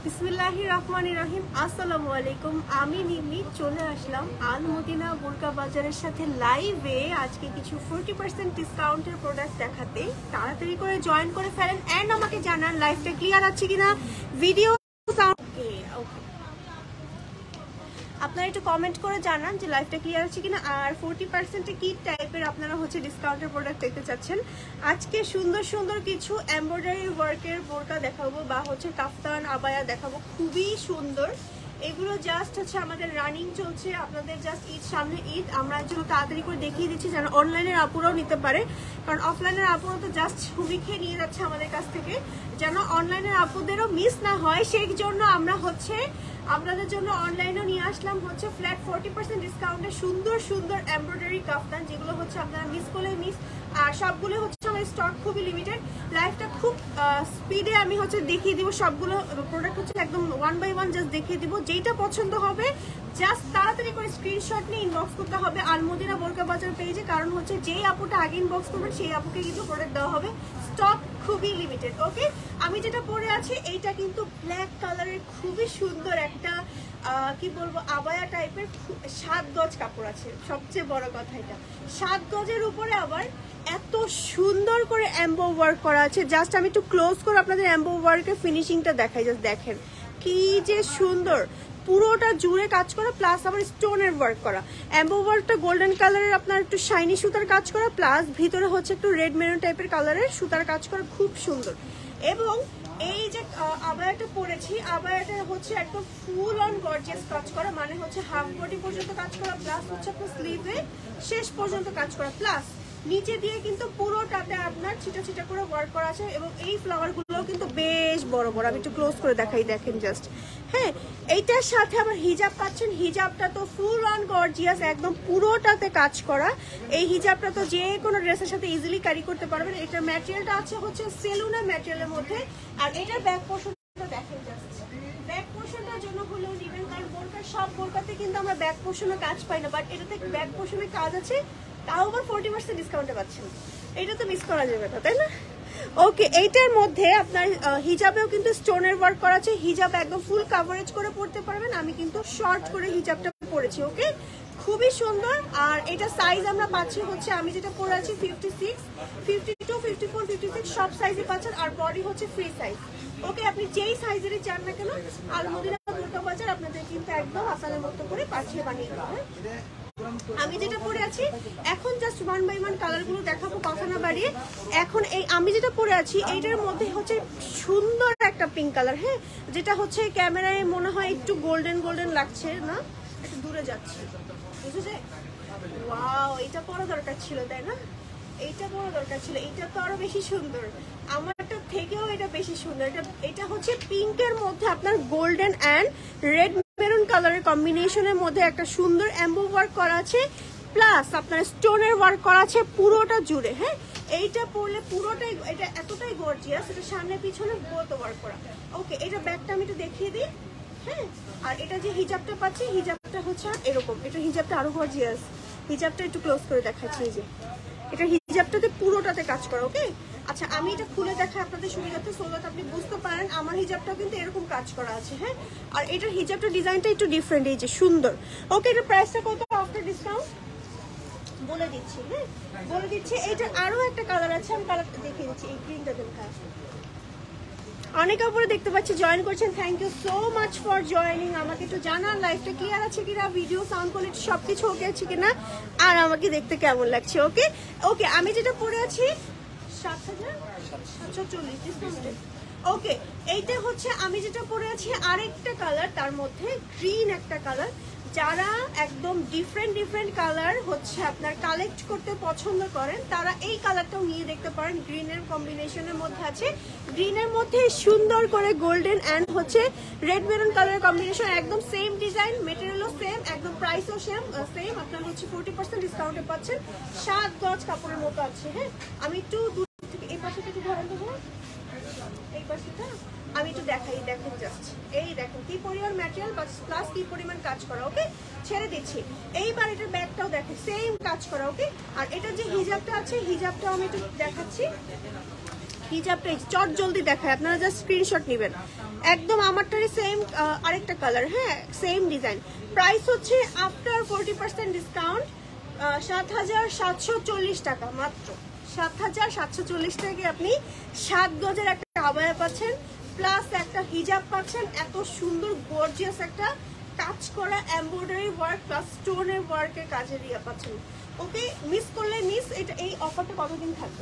বিসমিল্লাহিররহমানিররহিম। আসসালামু আলাইকুম। আমি নিমি চলে আসলাম আল মদিনা বোরকা বাজারের সাথে লাইভে আজকে কিছু 40% ডিসকাউন্টের প্রোডাক্ট দেখাতে। তাড়াতাড়ি করে জয়েন করে ফেলেন এন্ড আমাকে জানান লাইভটা ক্লিয়ার আছে কিনা, ভিডিও ওকে ওকে আপনারা একটু কমেন্ট করে জানান যে লাইভটা ক্লিয়ার আছে কিনা, আর 40% কি টাইপের আপনারা হচ্ছে ডিসকাউন্টের প্রোডাক্ট দেখতে চাচ্ছেন। আজকে সুন্দর সুন্দর কিছু এমব্রয়ডারি ওয়ার্কের বোরকা দেখাবো বা হচ্ছে কাফতান আবায়া দেখাবো, খুবই সুন্দর। এগুলো জাস্ট হচ্ছে আমাদের রানিং চলছে, আপনাদের জাস্ট ঈদ সামনে ঈদ, আমরা যেন তাড়াতাড়ি করে দেখিয়ে দিচ্ছি যেন অনলাইনের আপুরাও নিতে পারে, কারণ অফলাইনের আপুরা তো জাস্ট হুবি খেয়ে নিয়ে যাচ্ছে আমাদের কাছ থেকে, যেন অনলাইনের আপুদেরও মিস না হয় সেই জন্য আমরা হচ্ছে আপনাদের জন্য অনলাইনেও নিয়ে আসলাম হচ্ছে ফ্ল্যাট 40% ডিসকাউন্টে সুন্দর সুন্দর এমব্রয়ডারি কাফতান, যেগুলো হচ্ছে আপনারা মিস করলে মিস। আর সবগুলো হচ্ছে আমাদের স্টক খুবই লিমিটেড। লাইভটা খুব স্পিডে আমি হচ্ছে দেখিয়ে দিব, সবগুলো প্রোডাক্ট হচ্ছে একদম 1 বাই 1 জাস্ট দেখিয়ে দিব। যেটা পছন্দ হবে জাস্ট তাড়াতাড়ি করে স্ক্রিনশট নিয়ে ইনবক্স করতে হবে আল মদিনা বোরকা বাজার পেজে, কারণ হচ্ছে যেই আপুটা আগে ইনবক্স করবেন সেই আপুকে কিন্তু প্রোডাক্ট দেওয়া হবে। স্টক খুবই লিমিটেড। ওকে, আমি যেটা পরে আছি এইটা কিন্তু ব্ল্যাক কালারের খুবই সুন্দর একটা কি বলবো আবায়া টাইপের 7 গজ কাপড় আছে। সবচেয়ে বড় কথা এটা 7 গজের উপরে আবার এত সুন্দর করে এমবো ওয়ার্ক করা আছে। জাস্ট আমি একটু ক্লোজ করে আপনাদের এমবো ওয়ার্কের ফিনিশিংটা দেখাই, জাস্ট দেখেন কি যে সুন্দর, পুরোটা জুড়ে কাজ করা প্লাস আবার স্টোনের ওয়ার্ক করা। এমবো ওয়ার্কটা গোল্ডেন কালারের আপনার একটু শাইনি সুতার কাজ করা প্লাস ভিতরে হচ্ছে একটু রেড মেরুন টাইপের কালারের সুতার কাজ করা, খুব সুন্দর। এবং এই যে আবায়াটা পরেছি, আবায়াটা হচ্ছে একদম ফুল অন গর্জিয়াস কাজ করা, মানে হচ্ছে হাফ বডি পর্যন্ত কাজ করা প্লাস হচ্ছে আপনার স্লিভে শেষ পর্যন্ত কাজ করা প্লাস নিচে দিয়ে কিন্তু পুরোটাতে আপনার ছিটা ছিটা করে ওয়ার্ক করা আছে। এবং এই ফ্লাওয়ার গুলো কিন্তু বেশ বড় বড়, আমি একটু ক্লোজ করে দেখাই, দেখেন জাস্ট। হ্যাঁ, এইটার সাথে আবার হিজাব পাচ্ছেন, হিজাবটা তো ফুল অন গর্জিয়াস একদম পুরোটাতে কাজ করা। এই হিজাবটা তো যে কোনো ড্রেসের সাথে ইজিলি ক্যারি করতে পারবেন। এটার ম্যাটেরিয়ালটা আছে হচ্ছে সেলুনের ম্যাটেরিয়ালের মধ্যে, আর এটার ব্যাক পোর্শনটা দেখেন জাস্ট। ব্যাক পোর্শনটার জন্য হলেও নেবেন, কারণ বোরকার সব বোরকাতে কিন্তু আমরা ব্যাক পোর্শনে কাজ পাই না, বাট এটাতে ব্যাক পোর্শনে কাজ আছে, তাও আবার 40% ডিসকাউন্টে পাচ্ছেন। এটা তো মিস করা যাবে না, তাই না? ওকে, এইটার মধ্যে আপনার হিজাবেও কিন্তু স্টোনের ওয়ার্ক করা আছে। হিজাব একদম ফুল কাভারেজ করে পড়তে পারবেন, আমি কিন্তু শর্ট করে হিজাবটা পরেছি। ওকে, খুবই সুন্দর। আর এটা সাইজ আমরা পাচ্ছি হচ্ছে, আমি যেটা পরে আছি 56, 52, 54, 56 সব সাইজে পাচ্ছেন, আর বডি হচ্ছে ফ্রি সাইজ। ওকে, আপনি যেই সাইজেরই চান না কেন আল মদিনা বোরকা বাজার আপনাদের কিন্তু একদম আসানের মতো করে পাঠিয়ে বানিয়ে দেওয়া হয়। আমি যেটা পরে আছি এখন জাস্ট 1 বাই 1 কালারগুলো দেখাবো কথা না বাড়িয়ে। এখন এই আমি যেটা পরে আছি এইটার মধ্যে হচ্ছে সুন্দর একটা পিঙ্ক কালার, হ্যাঁ, যেটা হচ্ছে ক্যামেরায় মনে হয় একটু গোল্ডেন গোল্ডেন লাগছে না, একটু দূরে যাচ্ছে, বুঝেছে? ওয়াও, এটা পরা দরকার ছিল, তাই না? এইটা পরা দরকার ছিল, এইটা তো আরো বেশি সুন্দর, আমারটা থেকেও এটা বেশি সুন্দর। এটা হচ্ছে পিঙ্কের মধ্যে আপনার গোল্ডেন অ্যান্ড রেড মেরুন কালারের কম্বিনেশনের মধ্যে একটা সুন্দর এমবো ওয়ার্ক করা আছে প্লাস আপনার স্টোনের ওয়ার্ক করা আছে পুরোটা জুড়ে। হ্যাঁ, এইটা পরলে পুরোটাই এটা এতটাই গর্জিয়াস, এটা সামনে পিছনে বোথ ওয়ার্ক করা। ওকে, এটা ব্যাকটা আমি একটু দেখিয়ে দিই। হ্যাঁ, আর এটা যে হিজাবটা পাচ্ছি, হিজাবটা হচ্ছে এরকম, এটা হিজাবটা আরো গর্জিয়াস। হিজাবটা একটু ক্লোজ করে দেখাচ্ছি, এই যে এটা হিজাবটাতে পুরোটাতে কাজ করা। ওকে, আচ্ছা আমি এটা খুলে দেখাই আপনাদের সুবিধাতে, সো দ্যাট আপনি বুঝতে পারেন আমার হিজাবটাও কিন্তু এরকম কাজ করা আছে। হ্যাঁ, আর এটার হিজাবটা ডিজাইনটা একটু ডিফারেন্ট, এই যে সুন্দর। ওকে, এটার প্রাইসটা কত আফটার ডিসকাউন্ট বলে দিচ্ছি। হ্যাঁ, বলে দিচ্ছি। এইটার আরো একটা কালার আছে, আমি কালারটা দেখিয়ে দিচ্ছি, এই গ্রিনটা দেখা। অনেক উপরে দেখতে পাচ্ছি জয়েন করছেন, thank you so much for joining. আমাকে একটু জানান লাইভটা ক্লিয়ার আছে কিনা, ভিডিও সাউন্ড কোয়ালিটি সবকিছু ওকে আছে কিনা, আর আমাকে দেখতে কেমন লাগছে। ওকে ওকে, আমি যেটা পরে আছি 7,740 ডিসকাউন্টেড। ওকে, এইটা হচ্ছে আমি যেটা পরে আছি আরেকটা কালার, তার মধ্যে গ্রিন একটা কালার। যারা একদম ডিফারেন্ট কালার হচ্ছে আপনার কালেক্ট করতে পছন্দ করেন তারা এই কালারটাও নিয়ে দেখতে পারেন। গ্রিনের কম্বিনেশনের মধ্যে আছে, গ্রিনের মধ্যে সুন্দর করে গোল্ডেন অ্যান্ড হচ্ছে রেড মেরুন কালারের কম্বিনেশন, একদম সেম ডিজাইন, মেটেরিয়ালও সেম, একদম প্রাইসও সেম। আপনার হচ্ছে 40% ডিসকাউন্টে পাচ্ছেন। 7 গজ কাপড়ের মতো আছে। হ্যাঁ, আমি একটু দূর থেকে এই পাশে একটু ধরেন দেবো, এই পাশেটা আমি একটু দেখাই, দেখেন জাস্ট, এই দেখেন কি পরিমাণ ম্যাটেরিয়াল প্লাস কি পরিমাণ কাজ করা। ওকে, ছেড়ে দিচ্ছি। এইবার এটার ব্যাগটাও দেখেন সেম কাজ করা। ওকে, আর এটার যে হিজাবটা আছে হিজাবটাও আমি একটু দেখাচ্ছি। হিজাবটা চট জলদি দেখায়, আপনারা জাস্ট স্ক্রিনশট নেবেন। একদম আমারটারই সেম আরেকটা কালার, হ্যাঁ সেম ডিজাইন। প্রাইস হচ্ছে আফটার 40% ডিসকাউন্ট ৭,৭৪০ টাকা, মাত্র ৭,৭৪০ টাকায় আপনি 7 গজের একটা আবায়া পাচ্ছেন, প্লাস একটা হিজাব পাচ্ছেন। এত সুন্দর গর্জিয়াস একটা কাজ করা এমব্রয়ডারি ওয়ার্ক প্লাস স্টোনের ওয়ার্কের কাজের ইয়ে পাচ্ছেন। ওকে, মিস করলে মিস। এটা এই অফারটা কতদিন থাকবে?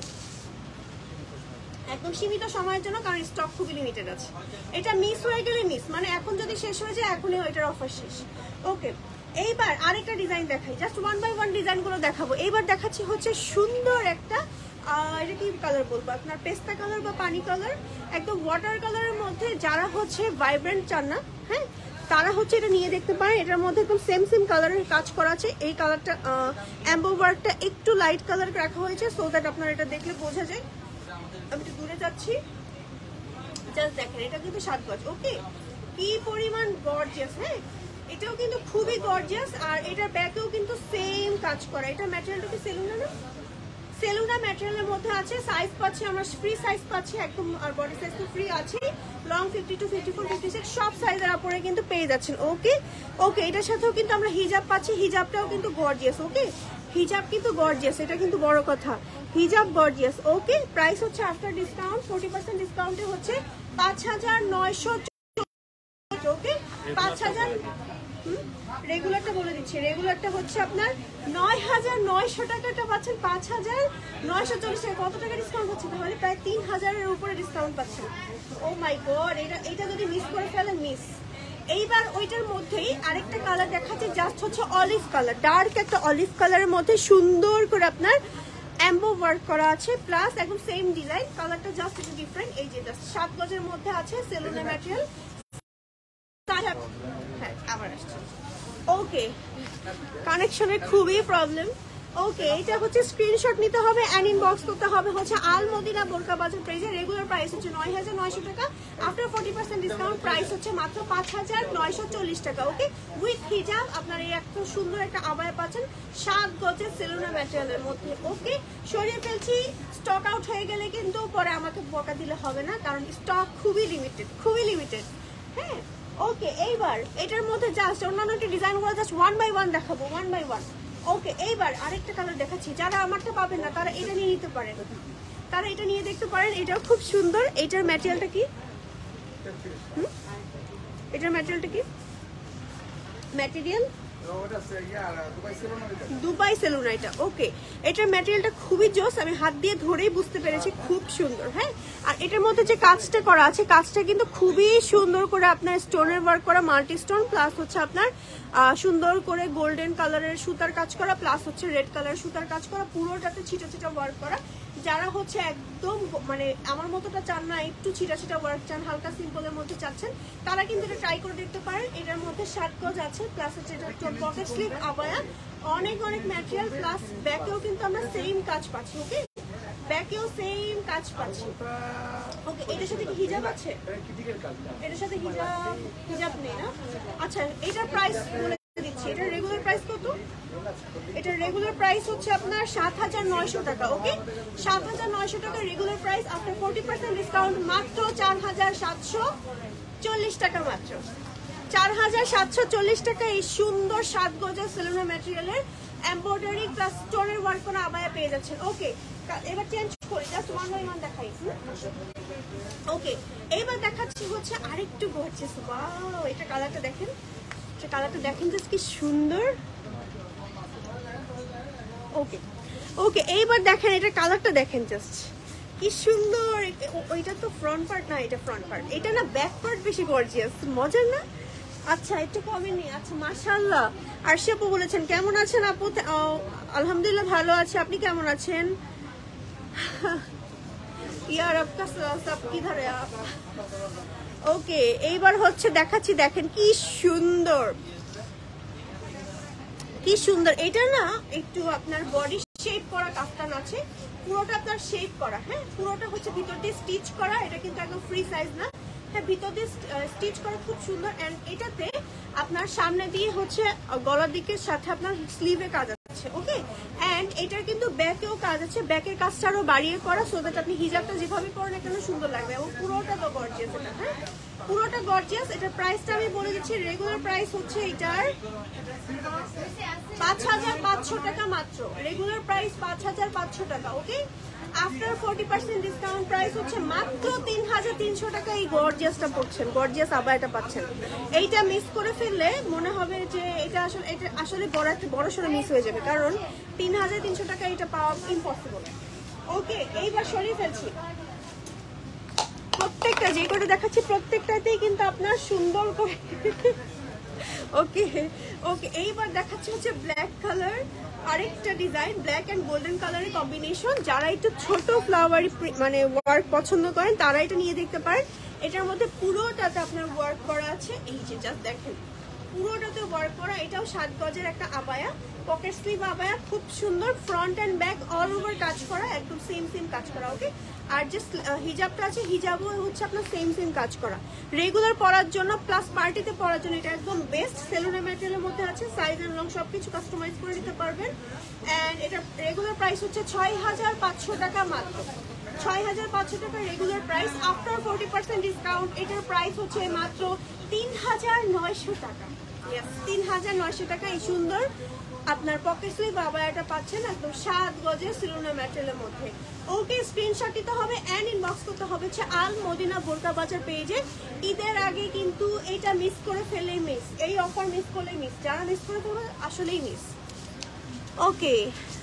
একদম সীমিত সময়ের জন্য, কারণ স্টক খুবই লিমিটেড আছে। এটা মিস হয়ে গেলে মিস, মানে এখন যদি শেষ হয়ে যায় এখনই এটার অফার শেষ। ওকে, এইবার আরেকটা ডিজাইন দেখাই, জাস্ট 1 বাই 1 ডিজাইনগুলো দেখাবো। এইবার দেখাচ্ছি হচ্ছে সুন্দর একটা এটা কি কালার বলবো, আপনার পেস্তা কালার বা পানি কালার, একদম ওয়াটার কালারের মধ্যে। যারা হচ্ছে ভাইব্রেন্ট চান না, হ্যাঁ তারা হচ্ছে এটা নিয়ে দেখতে পারেন। এটার মধ্যে একদম সেম কালারের কাজ করা আছে। এই কালারটা এমবো ওয়ার্কটা একটু লাইট কালার রাখা হয়েছে, সো দ্যাট আপনারা এটা দেখলে বোঝা যায়। আমি একটু দূরে যাচ্ছি, জাস্ট দেখেন এটা কিন্তু 7 গজ। ওকে, কি পরিমাণ গর্জিয়াস, হ্যাঁ এটাও কিন্তু খুবই গর্জিয়াস। আর এটার ব্যাকেও কিন্তু সেম কাজ করা। এটা ম্যাটেরিয়ালটা কি সেলুনা না? সেলুনা ম্যাটেরিয়ালের মধ্যে আছে। সাইজ পাচ্ছি আমরা ফ্রি সাইজ পাচ্ছি একদম, আর বডি সাইজ তো ফ্রি আছে। লং 52, 54, 56 সব সাইজের উপরে কিন্তু পেয়ে যাচ্ছেন। ওকে ওকে, এটার সাথেও কিন্তু আমরা হিজাব পাচ্ছি। হিজাবটাও কিন্তু গর্জিয়াস। ওকে, হিজাব কিন্তু গর্জিয়াস, এটা কিন্তু বড় কথা, হিজাব গর্জিয়াস। ওকে, প্রাইস হচ্ছে আফটার ডিসকাউন্ট 40% ডিসকাউন্টে হচ্ছে 5,900। ওকে, 5,000 রেগুলারটা বলে দিচ্ছি, রেগুলারটা হচ্ছে আপনার 9,900 টাকাটা পাচ্ছেন 5,940 টাকা। কত টাকা ডিসকাউন্ট হচ্ছে তাহলে? প্রায় 3,000-এর উপরে ডিসকাউন্ট পাচ্ছেন। ও মাই গড, এটা যদি মিস করে ফেলেন মিস। এইবার ওইটার মধ্যেই আরেকটা কালার দেখাচ্ছে, জাস্ট হচ্ছে অলিভ কালার, ডার্ক একটা অলিভ কালারের মধ্যে সুন্দর করে আপনার এমবো ওয়ার্ক করা আছে, প্লাস একদম সেম ডিজাইন, কালারটা জাস্ট একটু ডিফারেন্ট। এই যে জাস্ট 7 গজের মধ্যে আছে, সেলুনে ম্যাটেরিয়াল। হ্যাঁ আবার আসছে। ওকে, কানেকশনের খুবই প্রবলেম। ওকে, এটা হচ্ছে স্ক্রিনশট নিতে হবে এন্ড ইনবক্স করতে হবে হচ্ছে আল মদিনা বোরকা বাজার পেজে। রেগুলার প্রাইস হচ্ছে 9,900 টাকা, আফটার 40% ডিসকাউন্ট প্রাইস হচ্ছে মাত্র 5,940 টাকা। ওকে, উইথ হিজাব আপনার এই এত সুন্দর একটা আবায়া পাচ্ছেন 7 গজের সেলুনা ম্যাটেরিয়ালের মধ্যে। ওকে, সরিয়ে ফেলছি, স্টক আউট হয়ে গেলে কিন্তু পরে আমাকে বকা দিলে হবে না, কারণ স্টক খুবই লিমিটেড। হ্যাঁ ওকে, এইবার এটার মধ্যে জাস্ট অন্যান্য ডিজাইনগুলো জাস্ট 1 বাই 1 দেখাবো, 1 বাই 1। ওকে, এইবার আরেকটা কালার দেখাচ্ছি। যারা আমারটা পাবেন না তারা এটা নিয়ে নিতে পারেন, তারা এটা নিয়ে দেখতে পারেন। এটাও খুব সুন্দর। এটার ম্যাটেরিয়ালটা কি? এটার ম্যাটেরিয়ালটা কি? ম্যাটেরিয়াল দুবাই সেলুনা এটা। ওকে, এটার ম্যাটেরিয়ালটা খুবই জোস, আমি হাত দিয়ে ধরেই বুঝতে পেরেছি, খুব সুন্দর। হ্যাঁ, আর এটার মধ্যে যে কাজটা করা আছে, কাজটা কিন্তু খুবই সুন্দর করে আপনার স্টোনের ওয়ার্ক করা, মাল্টি স্টোন, প্লাস হচ্ছে আপনার সুন্দর করে গোল্ডেন কালারের সুতার কাজ করা, প্লাস হচ্ছে রেড কালারের সুতার কাজ করা, পুরোটাতে ছিটা ওয়ার্ক করা। যারা হচ্ছে একদম মানে আমার মতোটা চান না, একটু ছিটা ওয়ার্ক চান, হালকা সিম্পলের মধ্যে চাচ্ছেন, তারা কিন্তু এটা ট্রাই করে দেখতে পারেন। এটার মধ্যে 7 গজ আছে, প্লাস হচ্ছে পকেট স্লিভ আবায়া, অনেক ম্যাটেরিয়াল, প্লাস ব্যাকেও কিন্তু আমরা সেম কাজ পাচ্ছি। ওকে, ব্যাকেও সেম কাজ পাচ্ছি। ওকে, এটার সাথে কি হিজাব আছে? এটার সাথে হিজাব নেই না? আচ্ছা, এটার প্রাইস বলে দিচ্ছি। এটার রেগুলার প্রাইস কত? এটার রেগুলার প্রাইস হচ্ছে আপনার 7,900 টাকা। ওকে, 7,900 টাকা রেগুলার প্রাইস, আফটার 40% ডিসকাউন্ট মাত্র 4,740 টাকা, মাত্র 4,740 টাকা। এই সুন্দর 7 গজের সেলুনা ম্যাটেরিয়ালের এমব্রয়ডারি প্লাস স্টোনের ওয়ার্ক করা আবায়া পেয়ে যাচ্ছেন। ওকে, এবার চেঞ্জ করি, জাস্ট 1 বাই 1 দেখাই। ওকে, এইবার দেখাচ্ছি হচ্ছে আরেকটু গর্জিয়াস। ওয়াও, এটা কালারটা দেখেন, জাস্ট কি সুন্দর। ওকে, এইবার দেখেন এটা কালারটা দেখেন, জাস্ট কি সুন্দর। ওইটা তো ফ্রন্ট পার্ট না, এটা ফ্রন্ট পার্ট, এটা না ব্যাক পার্ট বেশি গর্জিয়াস, মজার না? আচ্ছা, একটু কমে নি। আচ্ছা, মাশাআল্লাহ। আরশি আপু বলেছেন কেমন আছেন আপু? আলহামদুলিল্লাহ ভালো আছে, আপনি কেমন আছেন? ইয়ার আপকা সব কিধার है आप? ওকে, এইবার হচ্ছে দেখাচ্ছি, দেখেন কি সুন্দর। এটা না একটু আপনার বডি শেপ করা কাফতান আছে, পুরোটা আপনার শেপ করা। হ্যাঁ, পুরোটা হচ্ছে ভিতর দিয়ে স্টিচ করা, এটা কিন্তু একদম ফ্রি সাইজ না। হ্যাঁ, ভিতর দিয়ে স্টিচ করা, খুব সুন্দর। এন্ড এটাতে আপনার সামনে দিয়ে হচ্ছে গলার দিকের সাথে আপনার স্লিভে কাজ আছে। ওকে, এন্ড এটার কিন্তু ব্যাকেও কাজ আছে, ব্যাকের কাজটা আরো বাড়িয়ে করা, সো দ্যাট আপনি হিজাবটা যেভাবে পরেন এখানে সুন্দর লাগবে, এবং পুরোটা তো গর্জিয়াস এটা। হ্যাঁ, পুরোটা গর্জিয়াস। এটার প্রাইসটা আমি বলে দিচ্ছি, রেগুলার প্রাইস হচ্ছে এটার 5500 টাকা মাত্র। রেগুলার প্রাইস 5500 টাকা। ওকে, আফটার 40% ডিসকাউন্ট প্রাইস হচ্ছে মাত্র 3300 টাকা। এই গর্জিয়াসটা পড়ছেন, গর্জিয়াস আবায়াটা পাচ্ছেন। এইটা মিস করে ফেললে মনে হবে যে এটা আসলে বড় সড়ো মিস হয়ে যাবে, কারণ 3300 টাকা এটা পাওয়া ইম্পসিবল। ওকে, এইবার সরিয়ে ফেলছি। প্রত্যেকটা যে করে দেখাচ্ছি প্রত্যেকটাতেই কিন্তু আপনার সুন্দর করে ওকে ওকে। এইবার দেখাচ্ছি হচ্ছে ব্ল্যাক কালার, আরেকটা ডিজাইন ব্ল্যাক এন্ড গোল্ডেন কালারের কম্বিনেশন। যারা একটু ছোট ফ্লাওয়ারি মানে ওয়ার্ক পছন্দ করেন তারা এটা নিয়ে দেখতে পারেন। এটার মধ্যে পুরোটাতে আপনার ওয়ার্ক করা আছে, এই যে জাস্ট দেখেন পুরোটাতে ওয়ার্ক করা। এটাও 7 গজের একটা আবায়া, পকেট স্লিভ আবায়া, খুব সুন্দর। Front and back all over কাজ করা, একদম সেম কাজ করা। ওকে, আর যে হিজাবটা আছে হিজাবও হচ্ছে আপনার সেম কাজ করা। রেগুলার পরার জন্য প্লাস পার্টিতে পরার জন্য এটা একদম বেস্ট। সেলুনের ম্যাটেরিয়ালের মধ্যে আছে, সাইজ এন্ড লং সবকিছু কাস্টমাইজ করে নিতে পারবেন। এন্ড এটা রেগুলার প্রাইস হচ্ছে 6500 টাকা মাত্র। 6500 টাকা রেগুলার প্রাইস। আফটার 40% ডিসকাউন্ট এটার প্রাইস হচ্ছে মাত্র 3900 টাকা। 3900 টাকা। এই সুন্দর আপনার পকেট স্লিভ আবায়াটা পাচ্ছেন একদম 7 গজের সিলুনের ম্যাটেরিয়ালের মধ্যে। ওকে, স্ক্রিনশট দিতে হবে এন্ড ইনবক্স করতে হবে হচ্ছে আল মদিনা বোরকা বাজার পেজে। ঈদের আগে কিন্তু এটা মিস করে ফেলেই মিস, এই অফার মিস করলেই মিস। যারা মিস করে ফেলবে আসলেই মিস। ওকে,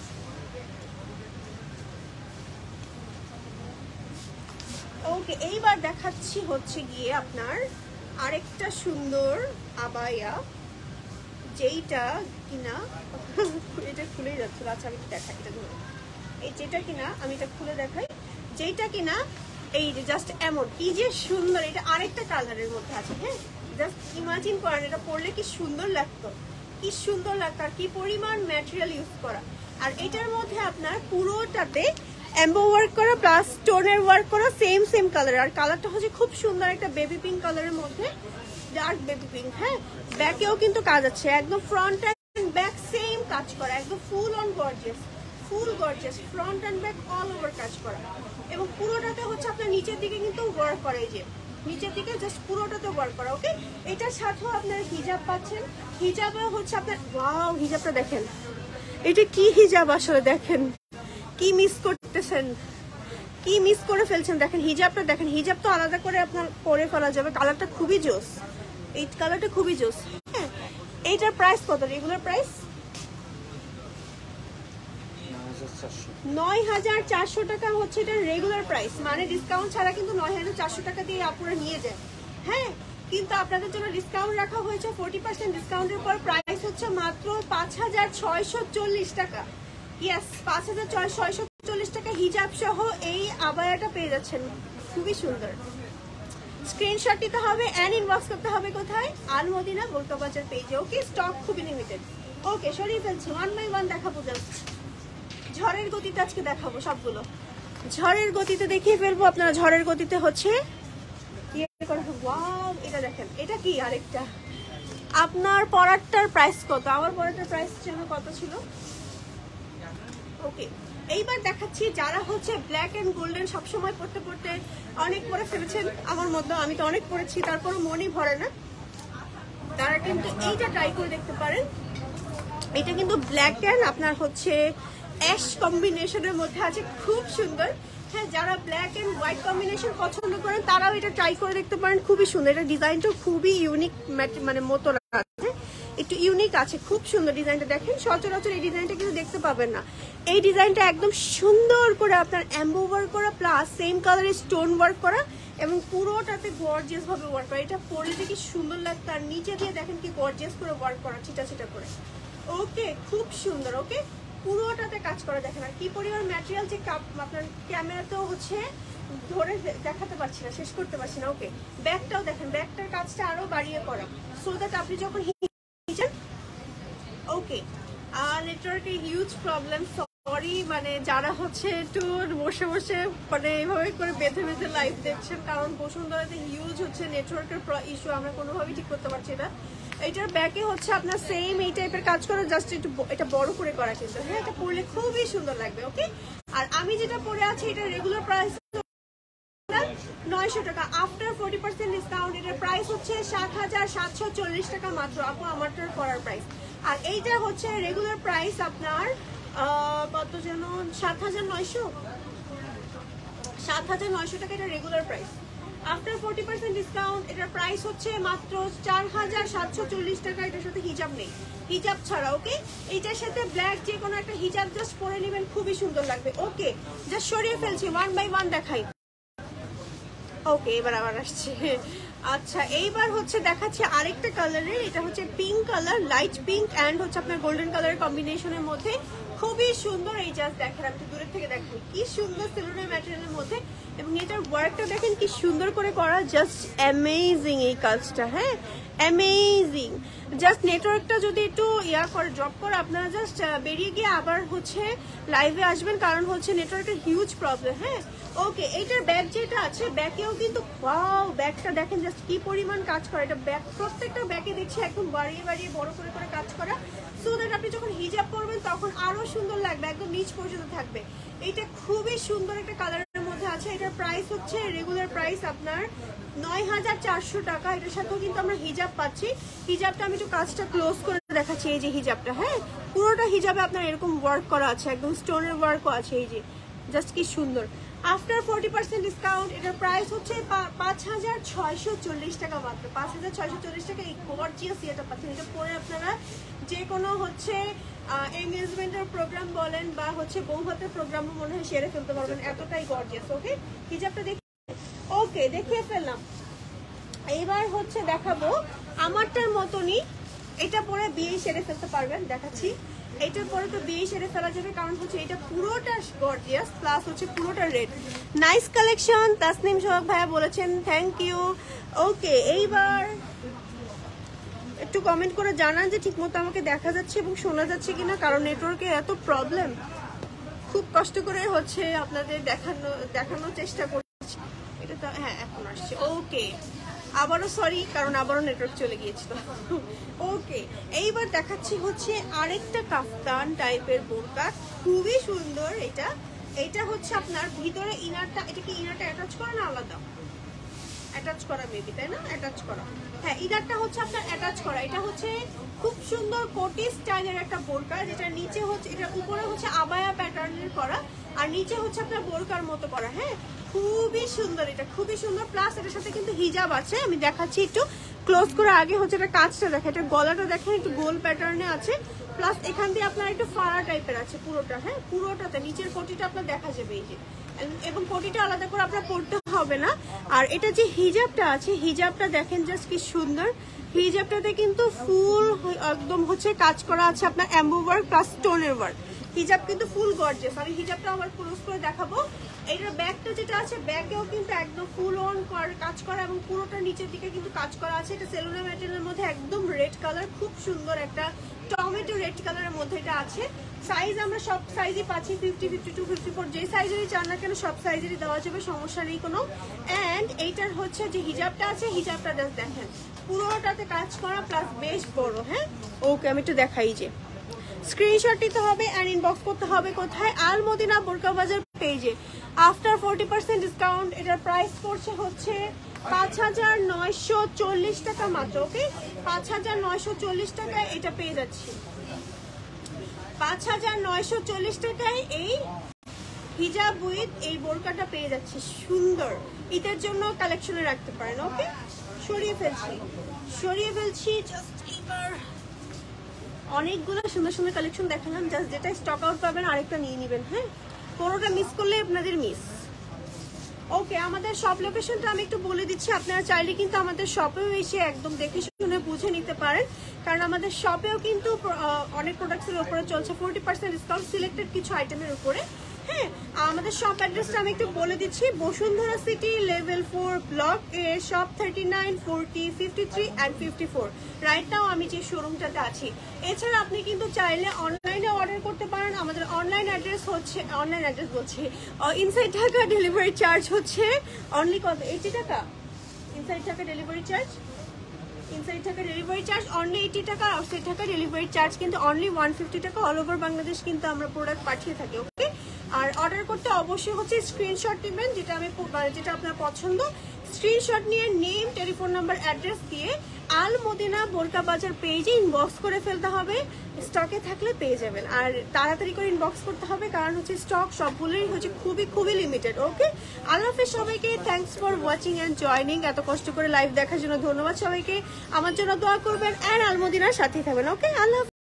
ওকে, এইবার দেখাচ্ছি হচ্ছে গিয়ে আপনার আরেকটা সুন্দর আবায়া, যেইটা কিনা এটা খুলেই যাচ্ছে। আচ্ছা আমি দেখাই, এটা ধরুন এই যেটা কিনা আমি এটা খুলে দেখাই, যেটা কিনা এই যে জাস্ট এমন কি যে সুন্দর। এটা আরেকটা কালারের মধ্যে আছে। হ্যাঁ, জাস্ট ইমাজিন করেন এটা পরলে কি সুন্দর লাগতো, কি সুন্দর লাগতো, আর কি পরিমাণ ম্যাটেরিয়াল ইউজ করা। আর এটার মধ্যে আপনার পুরোটাতে এমবো ওয়ার্ক করা প্লাস স্টোনের ওয়ার্ক করা, সেম কালার। আর কালারটা হচ্ছে খুব সুন্দর একটা বেবি পিঙ্ক কালারের মধ্যে, ডার্ক বেবি পিঙ্ক। হ্যাঁ, ব্যাকেও কিন্তু কাজ আছে, একদম ফ্রন্ট এন্ড ব্যাক সেম কাজ করা, একদম full on gorgeous, full gorgeous. Front and back all over কাজ করা, এবং পুরোটাতে হচ্ছে আপনার নিচের দিকে কিন্তু ওয়ার্ক করা, এই যে নিচের দিকে জাস্ট পুরোটাতে ওয়ার্ক করা। ওকে, এটার সাথেও আপনার হিজাব পাচ্ছেন। হিজাবে হচ্ছে আপনার ওয়াও, হিজাবটা দেখেন, এটা কি হিজাব আসলে, দেখেন কি মিস করতেছেন, কি মিস করে ফেলছেন। দেখেন হিজাবটা দেখেন, হিজাব তো আলাদা করে আপনার পরে ফেলা যাবে। কালারটা খুবই জোস, এই কালারটা খুবই জোস। হ্যাঁ, এইটার প্রাইস কত? রেগুলার প্রাইস 9400 টাকা হচ্ছে এটার রেগুলার প্রাইস, মানে ডিসকাউন্ট ছাড়া কিন্তু 9400 টাকা দিয়ে আপনারা নিয়ে যায়। হ্যাঁ, কিন্তু আপনাদের জন্য ডিসকাউন্ট রাখা হয়েছে 40% ডিসকাউন্টের পর প্রাইস হচ্ছে মাত্র 5640 টাকা। ইয়েস, 5640 টাকা হিজাব সহ এই আবায়াটা পেয়ে যাচ্ছেন, খুবই সুন্দর। স্ক্রিনশট দিতে হবে এন্ড ইনবক্স করতে হবে কোথায়? আল মদিনা বোরকা বাজার পেজে। ওকে, স্টক খুবই লিমিটেড। ওকে, সরিয়ে ফেলছি, 1 বাই 1 দেখাবো। জাস্ট ঝড়ের গতিতে আজকে দেখাবো সবগুলো, ঝড়ের গতিতে দেখিয়ে ফেলবো। আপনারা ঝড়ের গতিতে হচ্ছে ওয়াও, এটা দেখেন, এটা কি আরেকটা আপনার পরারটার প্রাইস কত? আমার পরারটার প্রাইস ছিল কত ছিল? ওকে, এইবার দেখাচ্ছি যারা হচ্ছে ব্ল্যাক এন্ড গোল্ডেন সবসময় পড়তে অনেক পরে ফেলেছেন, আমার মধ্যে আমি তো অনেক পড়েছি, তারপর মনই ভরে না, তারা কিন্তু এইটা ট্রাই করে দেখতে পারেন। এটা কিন্তু ব্ল্যাক এন্ড আপনার হচ্ছে অ্যাশ কম্বিনেশনের মধ্যে আছে, খুব সুন্দর। হ্যাঁ, যারা ব্ল্যাক এন্ড হোয়াইট কম্বিনেশন পছন্দ করেন তারাও এটা ট্রাই করে দেখতে পারেন, খুবই সুন্দর। এটা ডিজাইনটা খুবই ইউনিক, মানে মতো আছে, একটু ইউনিক আছে, খুব সুন্দর ডিজাইনটা। দেখেন সচরাচর এই ডিজাইনটা কিন্তু দেখতে পাবেন না। এই ডিজাইনটা একদম সুন্দর করে আপনার এমবো ওয়ার্ক করা প্লাস সেম কালারের স্টোন ওয়ার্ক করা, এবং পুরোটাতে গর্জিয়াস ভাবে ওয়ার্ক করা। এটা পরলে কি সুন্দর লাগতো, আর নিচে দিয়ে দেখেন কি গর্জিয়াস করে ওয়ার্ক করা, ছিটা ছিটা করে। ওকে, খুব সুন্দর। ওকে, পুরোটাতে কাজ করা, দেখেন আর কি পরিমাণ ম্যাটেরিয়াল, যে আপনার ক্যামেরাতেও হচ্ছে ধরে দেখাতে পারছি না, শেষ করতে পারছি না। ওকে, ব্যাকটাও দেখেন, ব্যাকটার কাজটা আরো বাড়িয়ে করা, সো দ্যাট আপনি যখন ওকে। আর নেটওয়ার্কের হিউজ প্রবলেম, সরি, মানে যারা হচ্ছে একটু বসে বসে মানে এইভাবে করে বেঁধে বেঁধে লাইভ দেখছেন, কারণ বসুন্ধরাতে হিউজ হচ্ছে নেটওয়ার্কের ইস্যু, আমরা কোনোভাবেই ঠিক করতে পারছি না। এটার ব্যাকে হচ্ছে আপনার সেম এই টাইপের কাজ করা, জাস্ট একটু এটা বড় করে করা, কিন্তু হ্যাঁ এটা পরলে খুবই সুন্দর লাগবে। ওকে, আর আমি যেটা পরে আছি এটা রেগুলার প্রাইস 900 টাকা আফটার 40% ডিসকাউন্ট। এটার প্রাইস হচ্ছে ৭৭৪০ টাকা মাত্র আপু, আমারটার করার প্রাইস। আর এইটা হচ্ছে রেগুলার প্রাইস আপনার কত যেন ৭৯০০ টাকা, এটা রেগুলার প্রাইস। আফটার 40% ডিসকাউন্ট এটার প্রাইস হচ্ছে মাত্র ৪৭৪০ টাকা। এটার সাথে হিজাব নেই, হিজাব ছাড়া। ওকে, এইটার সাথে ব্ল্যাক যে কোনো একটা হিজাব জাস্ট পরে নেবেন, খুবই সুন্দর লাগবে। ওকে, জাস্ট সরিয়ে ফেলছি, 1 বাই 1 দেখাই। ওকে, এবার আবার আসছে। আচ্ছা, এইবার হচ্ছে দেখাচ্ছি আরেকটা কালারের। এটা হচ্ছে pink colour, light pink and হচ্ছে আপনার গোল্ডেন কালারের কম্বিনেশনের মধ্যে, খুবই সুন্দর। এই জাস্ট দেখেন, আমি দূরের থেকে দেখাই কি সুন্দর সিলভার ম্যাটেরিয়ালের মধ্যে, এবং এটার ওয়ার্কটা দেখেন কি সুন্দর করে করা, জাস্ট অ্যামেজিং এই কাজটা। হ্যাঁ, অ্যামেজিং। জাস্ট নেটওয়ার্কটা যদি একটু করে ড্রপ করে আপনারা জাস্ট বেরিয়ে গিয়ে আবার হচ্ছে লাইভে আসবেন, কারণ হচ্ছে নেটওয়ার্কের হিউজ প্রবলেম। হ্যাঁ, ওকে, এইটার ব্যাগ যেটা আছে, ব্যাকেও কিন্তু ওয়াও, ব্যাগটা দেখেন জাস্ট কি পরিমাণ কাজ করা। এটা ব্যাগ, প্রত্যেকটা ব্যাগে দেখছি একদম বাড়িয়ে বাড়িয়ে বড় করে করে কাজ করা, সো দ্যাট আপনি যখন হিজাব পরবেন তখন আরো সুন্দর লাগবে, একদম নিচ পর্যন্ত থাকবে। এটা খুবই সুন্দর একটা কালারের মধ্যে আছে। এটার প্রাইস হচ্ছে রেগুলার প্রাইস আপনার ৯৪০০ টাকা। এটার সাথেও কিন্তু আমরা হিজাব পাচ্ছি। হিজাবটা আমি একটু কাজটা ক্লোজ করে দেখাচ্ছি। এই যে হিজাবটা, হ্যাঁ, পুরোটা হিজাবে আপনার এরকম ওয়ার্ক করা আছে, একদম স্টোনের ওয়ার্কও আছে। এই যে জাস্ট কি সুন্দর। আফটার 40% ডিসকাউন্ট এটার প্রাইস হচ্ছে ৫৬৪০ টাকা মাত্র। ৫৬৪০ টাকা এই গর্জিয়াস ইয়েটা পাচ্ছেন। এটা পরে আপনারা যে কোনো হচ্ছে এনগেজমেন্টের প্রোগ্রাম বলেন বা হচ্ছে বউ ভাতের প্রোগ্রামও মনে হয় সেরে ফেলতে পারবেন, এতটাই গর্জিয়াস। ওকে, হিজাবটা দেখি। ওকে, দেখিয়ে ফেললাম। এইবার হচ্ছে দেখাবো আমারটার মতনই, এটা পরে বিয়ে সেরে ফেলতে পারবেন, দেখাচ্ছি। এইটার পরে তো বিয়ে সেরে ফেলা যাবে, কারণ হচ্ছে এটা পুরোটা গর্জিয়াস, প্লাস হচ্ছে পুরোটা red. Nice collection, Tasnim Sohag ভাইয়া বলেছেন, থ্যাংক ইউ। ওকে, এইবার একটু কমেন্ট করে জানান যে ঠিকমতো আমাকে দেখা যাচ্ছে এবং শোনা যাচ্ছে কিনা, কারণ নেটওয়ার্কে এত প্রবলেম, খুব কষ্ট করে হচ্ছে আপনাদের দেখানোর চেষ্টা করছি। এটা তো হ্যাঁ এখন আসছে। ওকে, আবারও সরি, কারণ আবারও নেটওয়ার্ক চলে গিয়েছিল। ওকে, এইবার দেখাচ্ছি হচ্ছে আরেকটা কাফতান টাইপের বোরকা, খুবই সুন্দর। এটা হচ্ছে আপনার ভিতরে ইনারটা, এটা কি ইনারটা অ্যাটাচ করা না আলাদা? অ্যাটাচ করা মেবি, তাই না? অ্যাটাচ করা, হ্যাঁ, ইনারটা হচ্ছে আপনার অ্যাটাচ করা। এটা হচ্ছে খুব সুন্দর কোটি স্টাইলের একটা বোরকা, যেটা নিচে হচ্ছে, এটার উপরে হচ্ছে আবায়া প্যাটার্নের করা, আর নিচে হচ্ছে আপনার বোরকার মতো করা। হ্যাঁ, খুবই সুন্দর, এটা খুবই সুন্দর। প্লাস এটার সাথে কিন্তু হিজাব আছে, আমি দেখাচ্ছি একটু ক্লোজ করে। আগে হচ্ছে এটা কাজটা দেখে, এটা গলাটা দেখেন একটু গোল প্যাটার্নে আছে, প্লাস এখান দিয়ে আপনার একটু ফাড়া টাইপের আছে পুরোটা। হ্যাঁ, পুরোটাতে নিচের কোটিটা আপনার দেখা যাবে এই যে, এবং কোটিটা আলাদা করে আপনার পড়তে হবে না। আর এটা যে হিজাবটা আছে, হিজাবটা দেখেন জাস্ট কি সুন্দর। হিজাবটাতে কিন্তু ফুল একদম হচ্ছে কাজ করা আছে আপনার এমবো ওয়ার্ক প্লাস স্টোনের ওয়ার্ক। হিজাব কিন্তু ফুল গর্জিয়াস। আমি হিজাবটা আবার ক্লোজ করে দেখাবো। এইটার ব্যাগটা যেটা আছে, ব্যাগেও কিন্তু একদম ফুল অন কাজ করা, এবং পুরোটা নিচের দিকে কিন্তু কাজ করা আছে। এটা সেলুলার ম্যাটেরিয়ালের মধ্যে একদম রেড কালার, খুব সুন্দর একটা টমেটো রেড কালারের মধ্যে এটা আছে। সাইজ আমরা সব সাইজই পাচ্ছি, 50, 52, 54, যে সাইজেরই চান না কেন সব সাইজেরই দেওয়া যাবে, সমস্যা নেই কোনো। অ্যান্ড এইটার হচ্ছে যে হিজাবটা আছে, হিজাবটা জাস্ট দেখেন পুরোটাতে কাজ করা, প্লাস বেশ বড়। হ্যাঁ, ওকে, আমি একটু দেখাই যে স্ক্রিনশট নিতে হবে অ্যান্ড ইনবক্স করতে হবে কোথায়? আল মদিনা বোরকা বাজার পেজে। আফটার 40% ডিসকাউন্ট এটার প্রাইস পড়ছে হচ্ছে ৫৯৪০ টাকা মাত্র। ওকে, ৫৯৪০ টাকায় এটা পেয়ে যাচ্ছি। ৫৯৪০ টাকায় এই হিজাব উইথ এই বোরকাটা পেয়ে যাচ্ছি, সুন্দর। ঈদের জন্য কালেকশনে রাখতে পারেন। ওকে, সরিয়ে ফেলছি জাস্ট। এবার অনেকগুলো সুন্দর সুন্দর কালেকশন দেখালাম, জাস্ট যেটা স্টক আউট পাবেন আরেকটা নিয়ে নেবেন। হ্যাঁ, কোনোটা মিস করলে আপনাদের মিস। ওকে, আমাদের শপ লোকেশনটা আমি একটু বলে দিচ্ছি। আপনারা চাইলে কিন্তু আমাদের শপেও এসে একদম দেখে শুনে বুঝে নিতে পারেন, কারণ আমাদের শপেও কিন্তু অনেক প্রোডাক্টসের উপরে চলছে 40% ডিসকাউন্ট সিলেক্টেড কিছু আইটেমের উপরে। হ্যাঁ, আমাদের শপ অ্যাড্রেসটা আমি একটু বলে দিচ্ছি। Bashundhara city level 4 block A shop 39, 40, 53 and 54 right now আমি যে শোরুমটাতে আছি। এছাড়া আপনি কিন্তু চাইলে অনলাইনে অর্ডার করতে পারেন। আমাদের অনলাইন অ্যাড্রেস বলছি ইনসাইড ঢাকা, ডেলিভারি চার্জ হচ্ছে অনলি কত? 80 টাকা। Inside Dhaka delivery charge only 80 টাকা। আউটসাইড ঢাকা ডেলিভারি চার্জ কিন্তু অনলি 150 টাকা। অল ওভার বাংলাদেশ কিন্তু আমরা প্রোডাক্ট পাঠিয়ে থাকি। ওকে, আর অর্ডার করতে অবশ্যই হচ্ছে স্ক্রিনশট নেবেন, যেটা আপনার পছন্দ। স্ক্রিনশট নিয়ে নেম, টেলিফোন নাম্বার, অ্যাড্রেস দিয়ে আল মদিনা বোরকা বাজার পেজে ইনবক্স করে ফেলতে হবে। স্টকে থাকলে পেয়ে যাবেন, আর তাড়াতাড়ি করে ইনবক্স করতে হবে, কারণ হচ্ছে স্টক সবগুলোই হচ্ছে খুবই লিমিটেড। ওকে, আল্লাহ হাফেজ সবাইকে। Thanks for watching and joining. এত কষ্ট করে লাইভ দেখার জন্য ধন্যবাদ সবাইকে। আমার জন্য দোয়া করবেন, অ্যান্ড আল মদিনার সাথেই থাকবেন। ওকে, আল্লাহ।